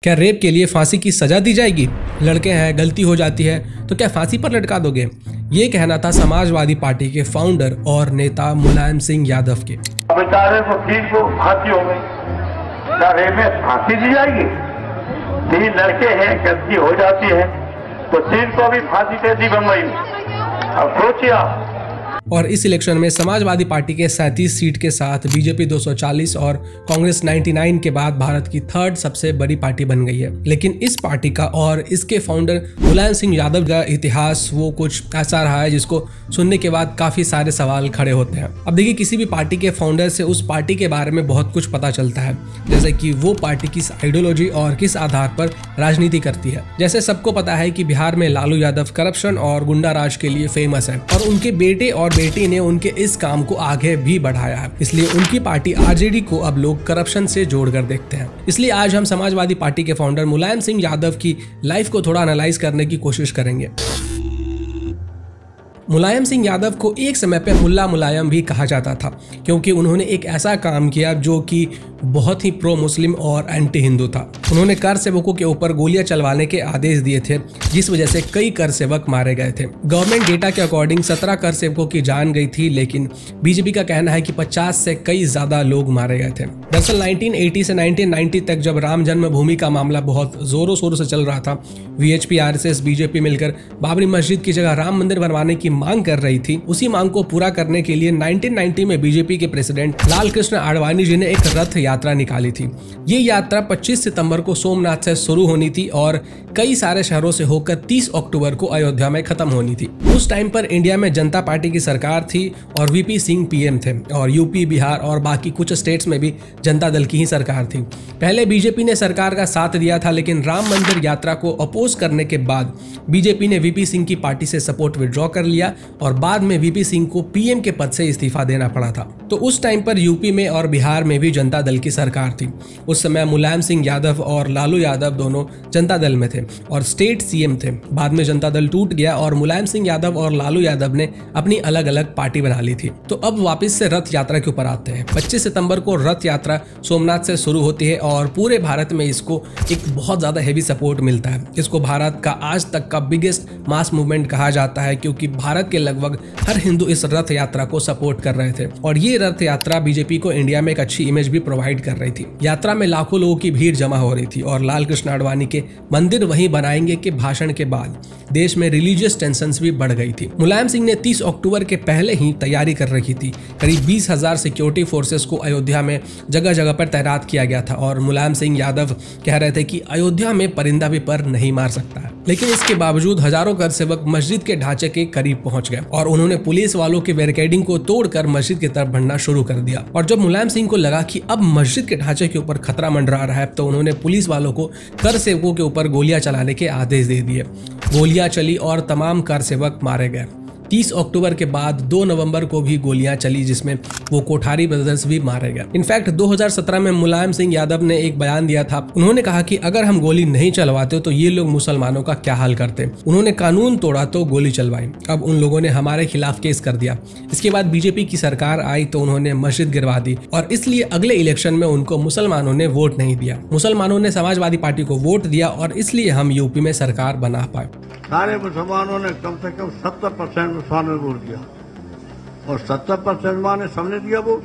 क्या रेप के लिए फांसी की सजा दी जाएगी? लड़के हैं, गलती हो जाती है तो क्या फांसी पर लटका दोगे? ये कहना था समाजवादी पार्टी के फाउंडर और नेता मुलायम सिंह यादव के। बेचारे को तीन को फांसी हो गई, क्या रेप में फांसी दी जाएगी? 3 लड़के हैं, गलती हो जाती है तो 3 को भी फांसी दे दी बम्बई में। अब सोचिए आप। और इस इलेक्शन में समाजवादी पार्टी के 37 सीट के साथ बीजेपी 240 और कांग्रेस 99 के बाद भारत की 3rd सबसे बड़ी पार्टी बन गई है। लेकिन इस पार्टी का और इसके फाउंडर मुलायम सिंह यादव का इतिहास वो कुछ ऐसा रहा है जिसको सुनने के बाद काफी सारे सवाल खड़े होते हैं। अब देखिए, किसी भी पार्टी के फाउंडर से उस पार्टी के बारे में बहुत कुछ पता चलता है, जैसे कि वो पार्टी किस आइडियोलॉजी और किस आधार पर राजनीति करती है। जैसे सबको पता है कि बिहार में लालू यादव करप्शन और गुंडा राज के लिए फेमस है और उनके बेटे और बेटी ने उनके इस काम को आगे भी बढ़ाया है, इसलिए उनकी पार्टी आरजेडी को अब लोग करप्शन से जोड़कर देखते हैं। इसलिए आज हम समाजवादी पार्टी के फाउंडर मुलायम सिंह यादव की लाइफ को थोड़ा एनालाइज करने की कोशिश करेंगे। मुलायम सिंह यादव को एक समय पे मुल्ला मुलायम भी कहा जाता था, क्योंकि उन्होंने एक ऐसा काम किया जो कि बहुत ही प्रो मुस्लिम और एंटी हिंदू था। उन्होंने कर सेवकों के ऊपर गोलियां चलवाने के आदेश दिए थे, जिस वजह से कई कर सेवक मारे गए थे। गवर्नमेंट डेटा के अकॉर्डिंग 17 कर सेवकों की जान गई थी, लेकिन बीजेपी का कहना है कि 50 से कई ज्यादा लोग मारे गए थे। दरअसल 1980 से 1990 तक जब राम जन्मभूमि का मामला बहुत जोरों शोरों से चल रहा था, वीएचपी, आरएसएस, बीजेपी मिलकर बाबरी मस्जिद की जगह राम मंदिर बनवाने की मांग कर रही थी। उसी मांग को पूरा करने के लिए 1990 में बीजेपी के प्रेसिडेंट लाल कृष्ण आडवाणी जी ने एक रथ यात्रा निकाली थी। ये यात्रा 25 सितंबर को सोमनाथ से शुरू होनी थी और कई सारे शहरों से होकर 30 अक्टूबर को अयोध्या में खत्म होनी थी। उस टाइम पर इंडिया में जनता पार्टी की सरकार थी और वीपी सिंह पीएम थे और यूपी, बिहार और बाकी कुछ स्टेट्स में भी जनता दल की ही सरकार थी। पहले बीजेपी ने सरकार का साथ दिया था, लेकिन राम मंदिर यात्रा को अपोज करने के बाद बीजेपी ने वीपी सिंह की पार्टी से सपोर्ट विड्रॉ कर लिया और बाद में वीपी सिंह को पीएम के पद से इस्तीफा देना पड़ा था। तो उस टाइम पर यूपी में और बिहार में भी जनता दल की सरकार थी। उस समय मुलायम सिंह यादव और लालू यादव दोनों जनता दल में थे और स्टेट सीएम थे। बाद में जनता दल टूट गया और मुलायम सिंह यादव और लालू यादव ने अपनी अलग अलग पार्टी बना ली थी। तो अब वापस से रथ यात्रा के ऊपर आते हैं। 25 सितंबर को रथ यात्रा सोमनाथ से शुरू होती है और पूरे भारत में इसको एक बहुत ज्यादा हेवी सपोर्ट मिलता है। इसको भारत का आज तक का बिगेस्ट मास मूवमेंट कहा जाता है, क्योंकि भारत के लगभग हर हिंदू इस रथ यात्रा को सपोर्ट कर रहे थे और ये रथ यात्रा बीजेपी को इंडिया में एक अच्छी इमेज भी प्रोवाइड कर रही थी। यात्रा में लाखों लोगों की भीड़ जमा हो रही थी और लाल कृष्ण आडवाणी के मंदिर वहीं बनाएंगे के भाषण के बाद देश में रिलीजियस टेंशंस भी बढ़ गई थी। मुलायम सिंह ने 30 अक्टूबर के पहले ही तैयारी कर रखी थी। करीब 20,000 सिक्योरिटी फोर्सेस को अयोध्या में जगह जगह पर तैनात किया गया था और मुलायम सिंह यादव कह रहे थे कि अयोध्या में परिंदा भी पर नहीं मार सकता है। लेकिन इसके बावजूद हजारों कर सेवक मस्जिद के ढांचे के करीब पहुंच गए और उन्होंने पुलिस वालों के बैरिकेडिंग को तोड़कर मस्जिद की तरफ बढ़ना शुरू कर दिया। और जब मुलायम सिंह को लगा कि अब मस्जिद के ढांचे के ऊपर खतरा मंडरा रहा है, तो उन्होंने पुलिस वालों को कर सेवकों के ऊपर गोलियां चलाने के आदेश दे दिए। गोलियां चली और तमाम कर सेवक मारे गए। 30 अक्टूबर के बाद 2 नवंबर को भी गोलियां चली, जिसमें वो कोठारी ब्रदर्स भी मारे गए। इनफैक्ट 2017 में मुलायम सिंह यादव ने एक बयान दिया था। उन्होंने कहा कि अगर हम गोली नहीं चलवाते तो ये लोग मुसलमानों का क्या हाल करते। उन्होंने कानून तोड़ा तो गोली चलवाई। अब उन लोगों ने हमारे खिलाफ केस कर दिया। इसके बाद बीजेपी की सरकार आई तो उन्होंने मस्जिद गिरवा दी और इसलिए अगले इलेक्शन में उनको मुसलमानों ने वोट नहीं दिया। मुसलमानों ने समाजवादी पार्टी को वोट दिया और इसलिए हम यूपी में सरकार बना पाए। सारे मुसलमानों ने कम से कम 70% मुसलमान ने वोट दिया और 70% ने सबने दिया वोट।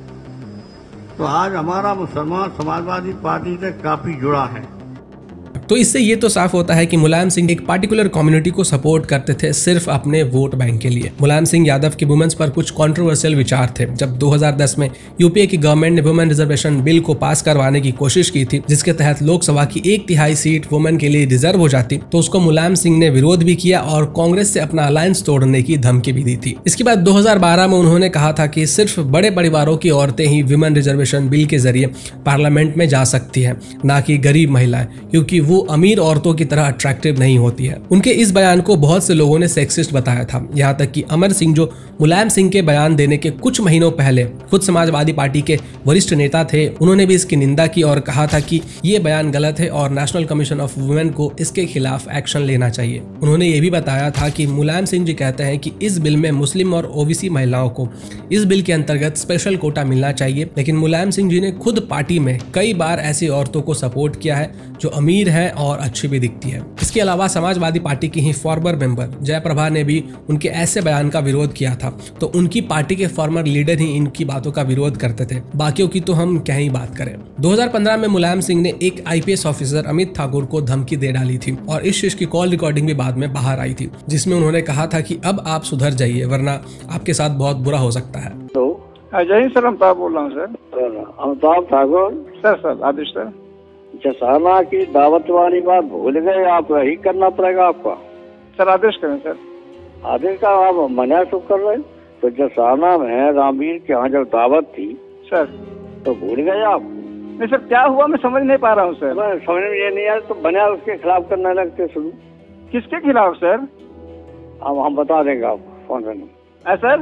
तो आज हमारा मुसलमान समाजवादी पार्टी से काफी जुड़ा है। तो इससे ये तो साफ होता है कि मुलायम सिंह एक पार्टिकुलर कम्युनिटी को सपोर्ट करते थे सिर्फ अपने वोट बैंक के लिए। मुलायम सिंह यादव के वुमेन्स पर कुछ कंट्रोवर्शियल विचार थे। जब 2010 में यूपीए की गवर्नमेंट ने वुमेन रिजर्वेशन बिल को पास करवाने की कोशिश की थी, जिसके तहत लोकसभा की 1/3 सीट वुमेन के लिए रिजर्व हो जाती, तो उसको मुलायम सिंह ने विरोध भी किया और कांग्रेस से अपना अलायंस तोड़ने की धमकी भी दी थी। इसके बाद 2012 में उन्होंने कहा था कि सिर्फ बड़े परिवारों की औरतें ही वुमेन रिजर्वेशन बिल के जरिए पार्लियामेंट में जा सकती है, ना कि गरीब महिलाएं, क्योंकि वो वो अमीर औरतों की तरह अट्रैक्टिव नहीं होती है। उनके इस बयान को बहुत से लोगों ने सेक्सिस्ट बताया था, यहाँ तक कि अमर सिंह जो मुलायम सिंह के बयान देने के कुछ महीनों पहले खुद समाजवादी पार्टी के वरिष्ठ नेता थे, उन्होंने भी इसकी निंदा की और कहा था कि ये बयान गलत है और नेशनल कमीशन ऑफ वुमेन को इसके खिलाफ एक्शन लेना चाहिए। उन्होंने ये भी बताया था कि मुलायम सिंह जी कहते हैं कि इस बिल में मुस्लिम और ओबीसी महिलाओं को इस बिल के अंतर्गत स्पेशल कोटा मिलना चाहिए, लेकिन मुलायम सिंह जी ने खुद पार्टी में कई बार ऐसी औरतों को सपोर्ट किया है जो अमीर है और अच्छी भी दिखती है। इसके अलावा समाजवादी पार्टी की ही फॉर्मर मेंबर जयप्रभा ने भी उनके ऐसे बयान का विरोध किया था, तो उनकी पार्टी के फॉर्मर लीडर ही इनकी बातों का विरोध करते थे, बाकियों की तो हम क्या ही बात करें। 2015 में मुलायम सिंह ने एक आईपीएस ऑफिसर अमित ठाकुर को धमकी दे डाली थी और इस चीज की कॉल रिकॉर्डिंग भी बाद में बाहर आई थी, जिसमें उन्होंने कहा था कि अब आप सुधर जाइए वरना आपके साथ बहुत बुरा हो सकता है। जय हिंद सर, अमिताभ बोल रहा हूँ सर। अमिताभ ठाकुर सर आदेश सर। जसाना की दावत वाली बात भूल गए आप, यही करना पड़ेगा आपका। सर आदेश करें सर। आदेश का आप मना तो कर रहे, तो जसाना में रामवीर के यहाँ जब दावत थी सर तो भूल गए आप? नहीं सर, क्या हुआ मैं समझ नहीं पा रहा हूँ सर। समझ में ये नहीं आया तो बना उसके खिलाफ करने लगते शुरू। किसके खिलाफ सर? अब हम बता देंगे आपको फोन करने। सर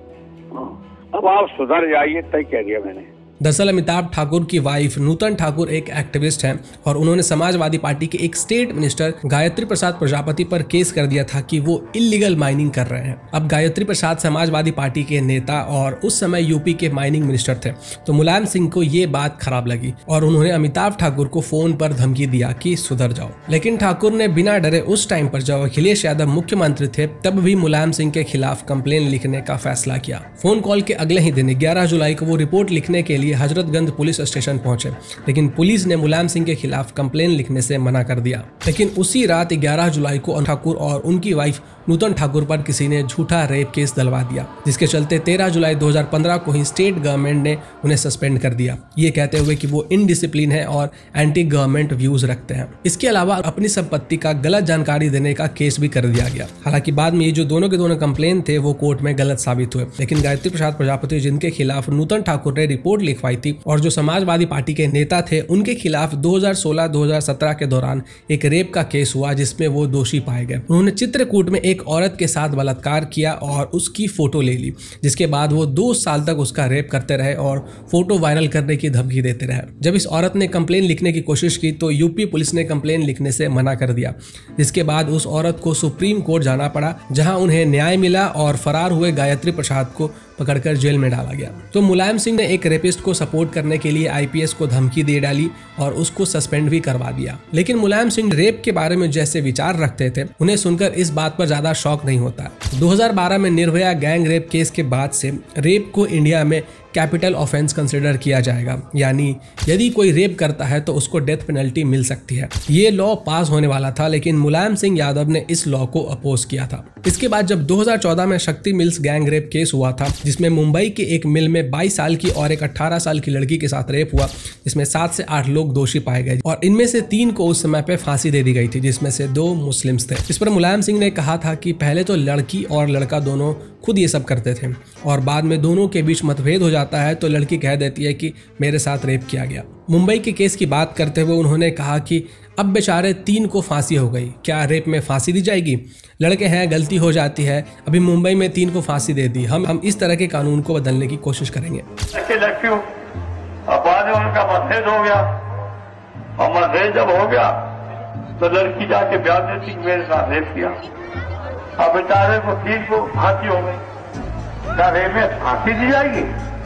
अब आप सुधर जाइए, तय कह दिया मैंने। दरअसल अमिताभ ठाकुर की वाइफ नूतन ठाकुर एक एक्टिविस्ट हैं और उन्होंने समाजवादी पार्टी के एक स्टेट मिनिस्टर गायत्री प्रसाद प्रजापति पर केस कर दिया था कि वो इलीगल माइनिंग कर रहे हैं। अब गायत्री प्रसाद समाजवादी पार्टी के नेता और उस समय यूपी के माइनिंग मिनिस्टर थे, तो मुलायम सिंह को ये बात खराब लगी और उन्होंने अमिताभ ठाकुर को फोन पर धमकी दिया कि सुधर जाओ। लेकिन ठाकुर ने बिना डरे उस टाइम पर जब अखिलेश यादव मुख्यमंत्री थे तब भी मुलायम सिंह के खिलाफ कंप्लेन लिखने का फैसला किया। फोन कॉल के अगले ही दिन 11 जुलाई को वो रिपोर्ट लिखने के लिए हजरतगंज पुलिस स्टेशन पहुंचे, लेकिन पुलिस ने मुलायम सिंह के खिलाफ कंप्लेन लिखने से मना कर दिया। लेकिन उसी रात 11 जुलाई को ठाकुर और उनकी वाइफ नूतन ठाकुर पर किसी ने झूठा रेप केस दिलवा दिया, जिसके चलते 13 जुलाई 2015 को ही स्टेट गवर्नमेंट ने उन्हें सस्पेंड कर दिया, ये कहते हुए कि वो इनडिसिप्लिन है और एंटी गवर्नमेंट व्यूज रखते हैं। इसके अलावा अपनी संपत्ति का गलत जानकारी देने का केस भी कर दिया गया। हालांकि बाद में ये जो दोनों के दोनों कंप्लेन थे वो कोर्ट में गलत साबित हुए, लेकिन गायत्री प्रसाद प्रजापति जिनके खिलाफ नूतन ठाकुर ने रिपोर्ट लिखवाई थी और जो समाजवादी पार्टी के नेता थे, उनके खिलाफ 2016-2017 के दौरान एक रेप का केस हुआ जिसमें वो दोषी पाए गए। उन्होंने चित्रकूट में एक औरत के साथ बलात्कार किया और उसकी फोटो ले ली, जिसके बाद वो 2 साल तक उसका रेप करते रहे और फोटो वायरल करने की धमकी देते रहे। जब इस औरत ने कंप्लेन लिखने की कोशिश की तो यूपी पुलिस ने कंप्लेन लिखने से मना कर दिया, जिसके बाद उस औरत को सुप्रीम कोर्ट जाना पड़ा, जहां उन्हें न्याय मिला और फरार हुए गायत्री प्रसाद को पकड़कर जेल में डाला गया। तो मुलायम सिंह ने एक रेपिस्ट को सपोर्ट करने के लिए आईपीएस को धमकी दे डाली और उसको सस्पेंड भी करवा दिया। लेकिन मुलायम सिंह रेप के बारे में जैसे विचार रखते थे, उन्हें सुनकर इस बात पर ज्यादा शौक नहीं होता। 2012 में निर्भया गैंग रेप केस के बाद से रेप को इंडिया में कैपिटल ऑफेंस कंसिडर किया जाएगा, यानी यदि कोई रेप करता है तो उसको डेथ पेनल्टी मिल सकती है। ये लॉ पास होने वाला था, लेकिन मुलायम सिंह यादव ने इस लॉ को अपोज किया था। इसके बाद जब 2014 में शक्ति मिल्स गैंग रेप केस हुआ था, जिसमें मुंबई के एक मिल में 22 साल की और एक 18 साल की लड़की के साथ रेप हुआ, जिसमें 7 से 8 लोग दोषी पाए गए और इनमें से 3 को उस समय पे फांसी दे दी गई थी, जिसमें से 2 मुस्लिम्स थे। इस पर मुलायम सिंह ने कहा था कि पहले तो लड़की और लड़का दोनों खुद ये सब करते थे और बाद में दोनों के बीच मतभेद हो जाता है तो लड़की कह देती है कि मेरे साथ रेप किया गया। मुंबई के केस की बात करते हुए उन्होंने कहा कि अब बेचारे 3 को फांसी हो गई, क्या रेप में फांसी दी जाएगी? लड़के हैं, गलती हो जाती है, अभी मुंबई में 3 को फांसी दे दी। हम इस तरह के कानून को बदलने की कोशिश करेंगे। लड़कियों अब बाद में उनका मतभेद हो गया और मतभेद जब हो गया तो लड़की जाके बयान देती कि मेरे साथ रेप किया। अब बेचारे को 3 को फांसी हो गई, क्या रेप में फांसी दी जाएगी?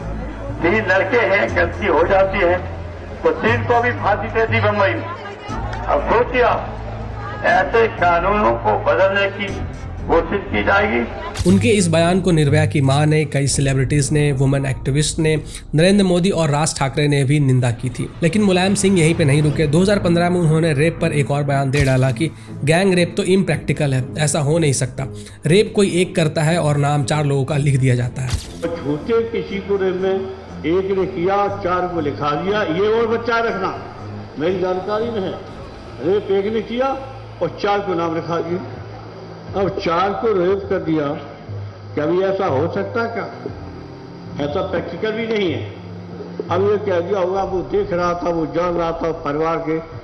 3 लड़के हैं, गलती हो जाती है तो 3 को भी फांसी दे दी बम्बई में। अब सोचिए आप, ऐसे कानूनों को बदलने की कोशिश की जाएगी। उनके इस बयान को निर्भया की मां ने, कई सेलिब्रिटीज ने, वुमेन एक्टिविस्ट ने, नरेंद्र मोदी और राज ठाकरे ने भी निंदा की थी। लेकिन मुलायम सिंह यहीं पे नहीं रुके। 2015 में उन्होंने रेप पर एक और बयान दे डाला कि गैंग रेप तो इम्प्रैक्टिकल है, ऐसा हो नहीं सकता। रेप कोई एक करता है और नाम 4 लोगों का लिख दिया जाता है। झूठे किसी को रेप में एक ने किया, 4 को लिखा दिया, ये और बच्चा रखना मेरी जानकारी में है। रेप एक ने किया और 4 को नाम लिखा दिया। अब 4 को रेप कर दिया, कभी ऐसा हो सकता है क्या? ऐसा प्रैक्टिकल भी नहीं है। अब ये कह दिया होगा वो देख रहा था, वो जान रहा था, परिवार के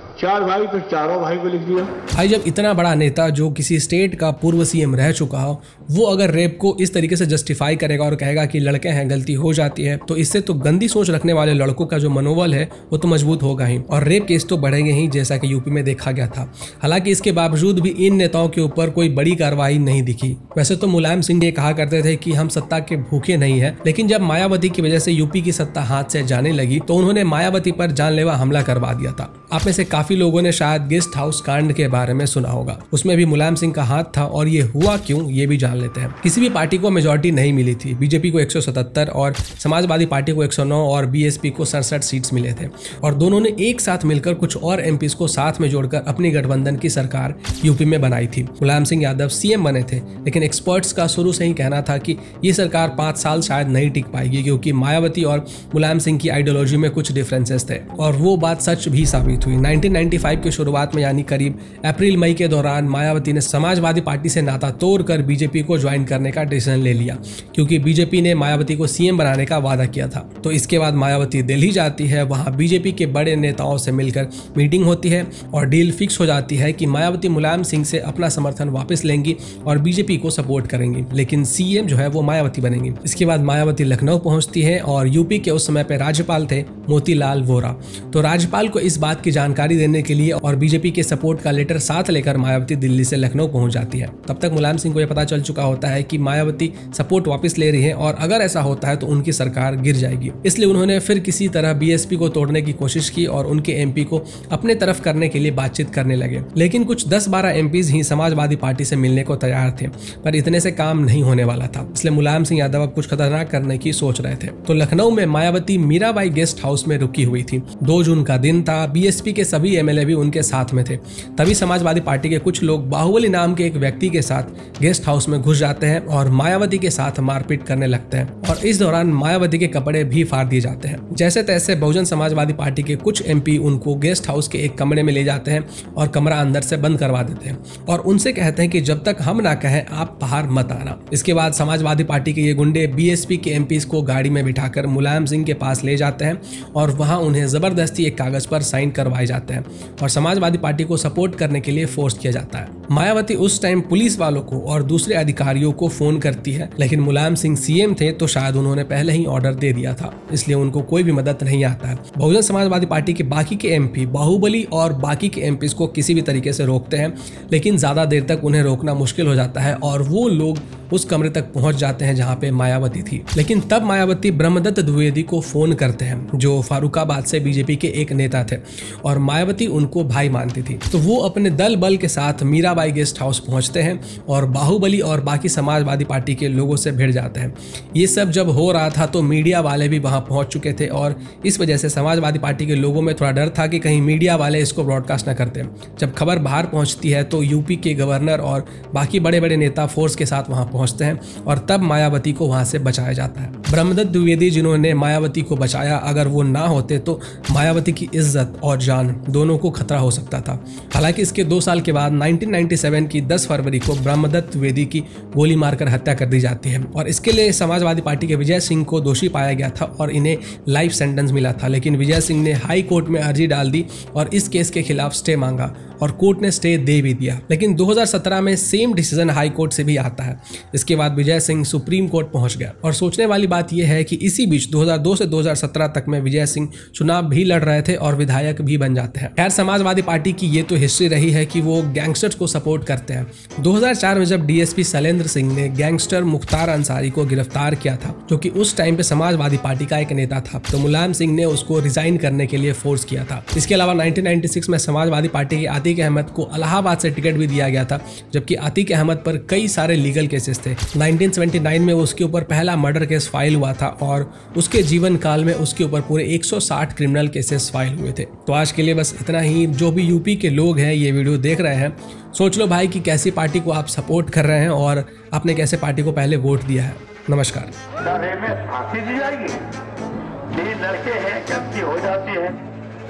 4 भाई तो चारों भाई को लिख दिया। भाई जब इतना बड़ा नेता जो किसी स्टेट का पूर्व सीएम रह चुका हो, वो अगर रेप को इस तरीके से जस्टिफाई करेगा और कहेगा कि लड़के हैं, गलती हो जाती है, तो इससे तो गंदी सोच रखने वाले लड़कों का जो मनोबल है वो तो मजबूत होगा ही, और रेप केस तो बढ़ेंगे ही, जैसा कि यूपी में देखा गया था। हालांकि इसके बावजूद भी इन नेताओं के ऊपर कोई बड़ी कार्रवाई नहीं दिखी। वैसे तो मुलायम सिंह ये कहा करते थे कि हम सत्ता के भूखे नहीं है, लेकिन जब मायावती की वजह से यूपी की सत्ता हाथ से जाने लगी तो उन्होंने मायावती पर जानलेवा हमला करवा दिया था। आप में से काफी लोगों ने शायद गेस्ट हाउस कांड के बारे में सुना होगा, उसमें भी मुलायम सिंह का हाथ था, और ये हुआ क्यों ये भी जान लेते हैं। किसी भी पार्टी को मेजॉरिटी नहीं मिली थी। बीजेपी को 177 और समाजवादी पार्टी को 109 और बीएसपी को 67 सीट्स मिले थे, और दोनों ने एक साथ मिलकर कुछ और एमपीज को साथ में जोड़कर अपनी गठबंधन की सरकार यूपी में बनाई थी। मुलायम सिंह यादव सीएम बने थे, लेकिन एक्सपर्ट्स का शुरू से ही कहना था कि ये सरकार 5 साल शायद नहीं टिक पाएगी, क्योंकि मायावती और मुलायम सिंह की आइडियोलॉजी में कुछ डिफरेंसेस थे, और वो बात सच भी साबित हुई। 1995 की शुरुआत में, यानी करीब अप्रैल मई के दौरान, मायावती ने समाजवादी पार्टी से नाता तोड़कर बीजेपी को ज्वाइन करने का डिसीजन ले लिया, क्योंकि बीजेपी ने मायावती को सीएम बनाने का वादा किया था। तो इसके बाद मायावती दिल्ली जाती है, वहां बीजेपी के बड़े नेताओं से मिलकर मीटिंग होती है और डील फिक्स हो जाती है कि मायावती मुलायम सिंह से अपना समर्थन वापस लेंगी और बीजेपी को सपोर्ट करेंगी, लेकिन सीएम जो है वो मायावती बनेंगी। इसके बाद मायावती लखनऊ पहुंचती है, और यूपी के उस समय पे राज्यपाल थे मोतीलाल वोरा। तो राज्यपाल को इस बात की जानकारी देने के लिए और बीजेपी के सपोर्ट का लेटर साथ लेकर मायावती दिल्ली से लखनऊ पहुंच जाती है। तब तक मुलायम सिंह को यह पता चल चुका होता है कि मायावती सपोर्ट वापस ले रही है, और अगर ऐसा होता है तो उनकी सरकार गिर जाएगी। इसलिए उन्होंने फिर किसी तरह बीएसपी को तोड़ने की कोशिश की और उनके एमपी को अपने तरफ करने के लिए बातचीत करने लगे। लेकिन कुछ 10-12 एमपीज ही समाजवादी पार्टी से मिलने को तैयार थे, पर इतने से काम नहीं होने वाला था। इसलिए मुलायम सिंह यादव अब कुछ खतरनाक करने की सोच रहे थे। तो लखनऊ में मायावती मीराबाई गेस्ट हाउस में रुकी हुई थी। 2 जून का दिन था। बीएसपी के सभी एमएलए भी उनके साथ में थे। तभी समाजवादी पार्टी के कुछ लोग बाहुबली नाम के एक व्यक्ति के साथ गेस्ट हाउस में घुस जाते हैं और मायावती के साथ मारपीट करने लगते हैं, और इस दौरान मायावती के कपड़े भी फाड़ दिए जाते हैं। जैसे तैसे बहुजन समाजवादी पार्टी के कुछ एमपी उनको गेस्ट हाउस के एक कमरे में ले जाते हैं और कमरा अंदर से बंद करवा देते हैं, और उनसे कहते हैं कि जब तक हम ना कहें आप बाहर मत आना। इसके बाद समाजवादी पार्टी के ये गुंडे बीएसपी के एमपीज को गाड़ी में बिठाकर मुलायम सिंह के पास ले जाते हैं, और वहां उन्हें जबरदस्ती एक कागज पर साइन करवाए जाते हैं और समाजवादी पार्टी को सपोर्ट करने के लिए फोर्स किया जाता है। मायावती उस टाइम पुलिस वालों को और दूसरे अधिकारियों को फोन करती है, लेकिन मुलायम सिंह सीएम थे तो शायद उन्होंने पहले ही ऑर्डर दे दिया था, इसलिए उनको कोई भी मदद नहीं आता है। बहुजन समाजवादी पार्टी के बाकी के एमपी बाहुबली और बाकी के एमपीज को किसी भी तरीके से रोकते हैं, लेकिन ज्यादा देर तक उन्हें रोकना मुश्किल हो जाता है और वो लोग उस कमरे तक पहुंच जाते हैं जहां पे मायावती थी। लेकिन तब मायावती ब्रह्मदत्त द्विवेदी को फोन करते हैं, जो फारुखाबाद से बीजेपी के एक नेता थे, और मायावती उनको भाई मानती थी। तो वो अपने दल बल के साथ मीराबाई गेस्ट हाउस पहुंचते हैं और बाहुबली और बाकी समाजवादी पार्टी के लोगों से भिड़ जाते हैं। ये सब जब हो रहा था तो मीडिया वाले भी वहां पहुंच चुके थे, और इस वजह से समाजवादी पार्टी के लोगों में थोड़ा डर था कि कहीं मीडिया वाले इसको ब्रॉडकास्ट न करते। जब खबर बाहर पहुंचती है तो यूपी के गवर्नर और बाकी बड़े बड़े नेता फोर्स के साथ वहां पहुंचते हैं, और तब मायावती को वहां से बचाया जाता है। ब्रह्मदत्त द्विवेदी जिन्होंने मायावती को बचाया, अगर वो ना होते तो मायावती की इज्जत और जान दोनों को खतरा हो सकता था। हालांकि इसके 2 साल के बाद 1997 की 10 फरवरी को ब्रह्मदत्त द्विवेदी की गोली मारकर हत्या कर दी जाती है, और इसके लिए समाजवादी पार्टी के विजय सिंह को दोषी पाया गया था और इन्हें लाइफ सेंटेंस मिला था। लेकिन विजय सिंह ने हाई कोर्ट में अर्जी डाल दी और इस केस के खिलाफ स्टे मांगा, और कोर्ट ने स्टे दे भी दिया। लेकिन 2017 में सेम डिसीजन हाई कोर्ट से भी आता है। इसके बाद विजय सिंह सुप्रीम कोर्ट पहुंच गया, और सोचने वाली बात यह है कि इसी बीच 2002 से 2017 तक में विजय सिंह चुनाव भी लड़ रहे थे और विधायक भी बन जाते हैं। खैर, समाजवादी पार्टी की ये तो हिस्ट्री रही है कि वो गैंगस्टर्स को सपोर्ट करते हैं। 2004 में जब डीएसपी शैलेंद्र सिंह ने गैंगस्टर मुख्तार अंसारी को गिरफ्तार किया था, जो कि उस टाइम पे समाजवादी पार्टी का एक नेता था, तो मुलायम सिंह ने उसको रिजाइन करने के लिए फोर्स किया था। इसके अलावा 1996 में समाजवादी पार्टी के आतिक अहमद को इलाहाबाद से टिकट भी दिया गया था, जबकि आतिक अहमद पर कई सारे लीगल केसेस थे। 1979 में उसके ऊपर पहला मर्डर केस फाइल हुआ था, और उसके जीवन काल में उसके ऊपर पूरे 160 क्रिमिनल केसेस फाइल हुए थे। तो आज के लिए बस इतना ही। जो भी यूपी के लोग हैं ये वीडियो देख रहे हैं, सोच लो भाई कि कैसी पार्टी को आप सपोर्ट कर रहे हैं और आपने कैसे पार्टी को पहले वोट दिया है। नमस्कार। फांसी दी जाएगी, 3 लड़के हैं, गलती हो जाती है।